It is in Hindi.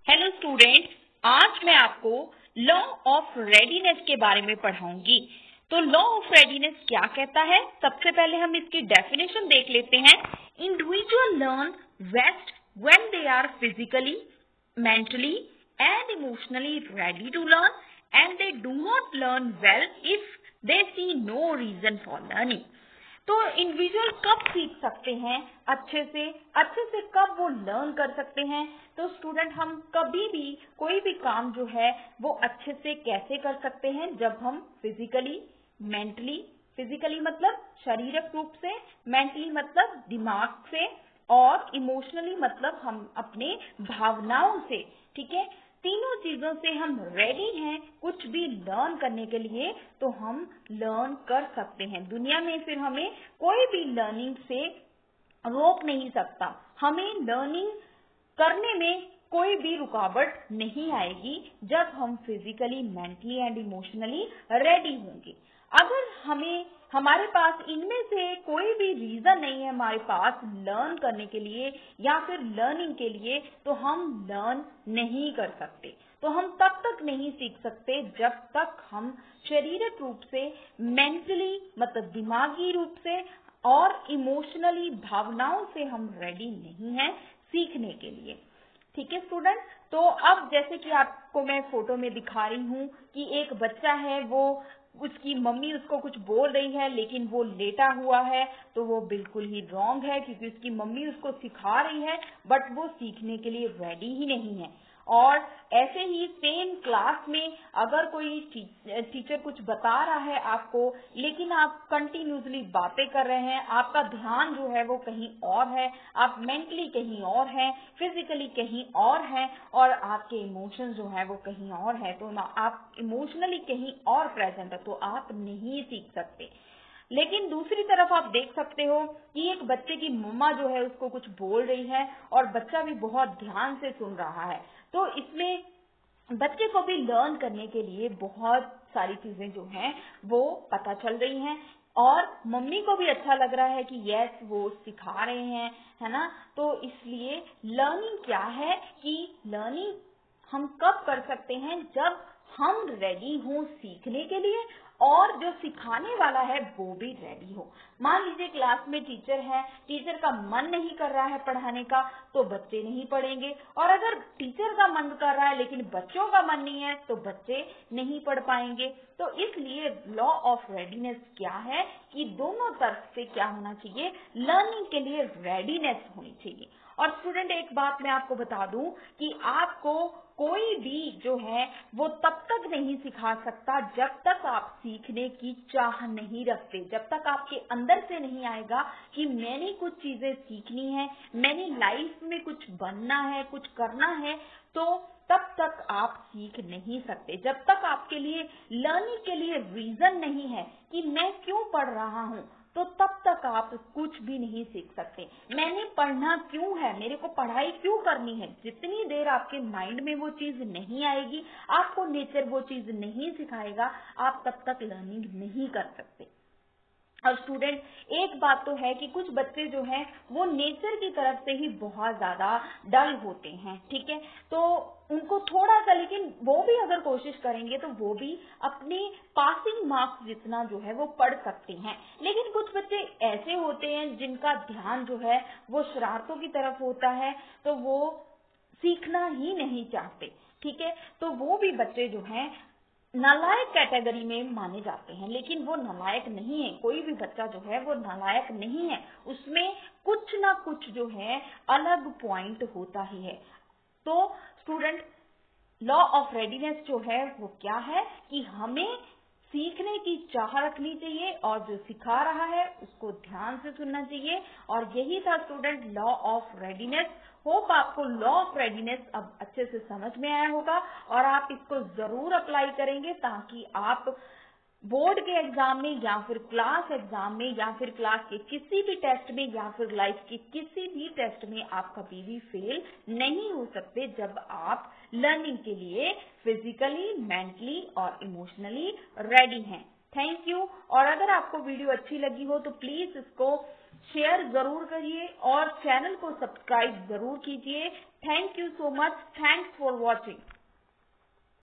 हेलो स्टूडेंट्स, आज मैं आपको लॉ ऑफ रेडीनेस के बारे में पढ़ाऊंगी। तो लॉ ऑफ रेडीनेस क्या कहता है? सबसे पहले हम इसकी डेफिनेशन देख लेते हैं। Individual learn best when they are physically, mentally and emotionally ready to learn and they do not learn well if they see no reason for learning. तो इंडिविजुअल कब सीख सकते हैं अच्छे से कब वो लर्न कर सकते हैं? तो स्टूडेंट, हम कभी भी कोई भी काम जो है वो अच्छे से कैसे कर सकते हैं? जब हम फिजिकली, मेंटली, फिजिकली मतलब शारीरिक रूप से, मेंटली मतलब दिमाग से, और इमोशनली मतलब हम अपने भावनाओं से, ठीक है। तीनों चीजों से हम रेडी हैं कुछ भी लर्न करने के लिए, तो हम लर्न कर सकते हैं। दुनिया में फिर हमें कोई भी लर्निंग से रोक नहीं सकता। हमें लर्निंग करने में कोई भी रुकावट नहीं आएगी जब हम physically, mentally and emotionally ready होंगे। अगर हमारे पास इनमें से कोई भी रीजन नहीं है हमारे पास लर्न करने के लिए या फिर लर्निंग के लिए, तो हम लर्न नहीं कर सकते। तो हम तब तक नहीं सीख सकते जब तक हम शारीरिक रूप से, मेंटली मतलब दिमागी रूप से, और इमोशनली भावनाओं से हम रेडी नहीं हैं सीखने के लिए। ठीक है स्टूडेंट, तो अब जैसे कि आपको मैं फोटो में दिखा रही हूँ कि एक बच्चा है, वो उसकी मम्मी उसको कुछ बोल रही है लेकिन वो लेटा हुआ है, तो वो बिल्कुल ही रॉन्ग है क्योंकि उसकी मम्मी उसको सिखा रही है बट वो सीखने के लिए रेडी ही नहीं है। और ऐसे ही सेम क्लास में अगर कोई टीचर कुछ बता रहा है आपको, लेकिन आप कंटिन्यूसली बातें कर रहे हैं, आपका ध्यान जो है वो कहीं और है, आप मेंटली कहीं और हैं, फिजिकली कहीं और हैं, और आपके इमोशंस जो है वो कहीं और है, तो आप इमोशनली कहीं और प्रेजेंट है, तो आप नहीं सीख सकते। लेकिन दूसरी तरफ आप देख सकते हो कि एक बच्चे की मम्मा जो है उसको कुछ बोल रही है और बच्चा भी बहुत ध्यान से सुन रहा है, तो इसमें बच्चे को भी लर्न करने के लिए बहुत सारी चीजें जो हैं वो पता चल रही हैं, और मम्मी को भी अच्छा लग रहा है कि यस वो सिखा रहे हैं, है ना। तो इसलिए लर्निंग क्या है कि लर्निंग हम कब कर सकते हैं? जब हम रेडी हों सीखने के लिए और जो सिखाने वाला है वो भी रेडी हो। मान लीजिए क्लास में टीचर है, टीचर का मन नहीं कर रहा है पढ़ाने का, तो बच्चे नहीं पढ़ेंगे, और अगर टीचर का मन कर रहा है लेकिन बच्चों का मन नहीं है तो बच्चे नहीं पढ़ पाएंगे। तो इसलिए लॉ ऑफ रेडीनेस क्या है कि दोनों तरफ से क्या होना चाहिए, लर्निंग के लिए रेडीनेस होनी चाहिए। और स्टूडेंट, एक बात मैं आपको बता दूं कि आपको कोई भी जो है वो तब तक नहीं सिखा सकता जब तक आप सीखने की चाह नहीं रखते, जब तक आपके अंदर से नहीं आएगा कि मैंने कुछ चीजें सीखनी है, मैंने लाइफ में कुछ बनना है, कुछ करना है, तो तब तक आप सीख नहीं सकते। जब तक आपके लिए लर्निंग के लिए रीजन नहीं है कि मैं क्यों पढ़ रहा हूँ, तो तब तक आप कुछ भी नहीं सीख सकते। मैंने पढ़ना क्यों है, मेरे को पढ़ाई क्यों करनी है, जितनी देर आपके माइंड में वो चीज नहीं आएगी, आपको नेचर वो चीज नहीं सिखाएगा, आप तब तक लर्निंग नहीं कर सकते। और स्टूडेंट, एक बात तो है कि कुछ बच्चे जो हैं वो नेचर की तरफ से ही बहुत ज्यादा डल होते हैं, ठीक है। तो उनको थोड़ा सा, लेकिन वो भी अगर कोशिश करेंगे तो वो भी अपने पासिंग मार्क्स जितना जो है वो पढ़ सकते हैं। लेकिन कुछ बच्चे ऐसे होते हैं जिनका ध्यान जो है वो शरारतों की तरफ होता है, तो वो सीखना ही नहीं चाहते, ठीक है। तो वो भी बच्चे जो हैं नालायक कैटेगरी में माने जाते हैं, लेकिन वो नालायक नहीं है। कोई भी बच्चा जो है वो नालायक नहीं है, उसमें कुछ ना कुछ जो है अलग पॉइंट होता ही है। तो स्टूडेंट, लॉ ऑफ रेडीनेस जो है वो क्या है कि हमें सीखने की चाह रखनी चाहिए और जो सिखा रहा है उसको ध्यान से सुनना चाहिए। और यही था student law of readiness. Hope आपको लॉ ऑफ रेडीनेस अब अच्छे से समझ में आया होगा और आप इसको जरूर अप्लाई करेंगे ताकि आप बोर्ड के एग्जाम में या फिर क्लास एग्जाम में या फिर क्लास के किसी भी टेस्ट में या फिर लाइफ के किसी भी टेस्ट में आप कभी भी फेल नहीं हो सकते जब आप लर्निंग के लिए फिजिकली, मेंटली और इमोशनली रेडी हैं। Thank you. और अगर आपको वीडियो अच्छी लगी हो तो प्लीज इसको शेयर जरूर करिए और चैनल को सब्सक्राइब जरूर कीजिए। Thank you so much. Thanks for watching.